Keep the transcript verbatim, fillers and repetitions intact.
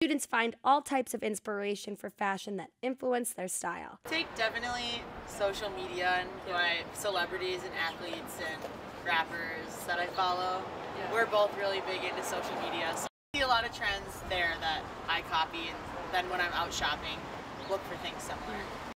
Students find all types of inspiration for fashion that influence their style. Take definitely social media and who I, celebrities and athletes and rappers that I follow. Yeah. We're both really big into social media, so I see a lot of trends there that I copy, and then when I'm out shopping, look for things similar.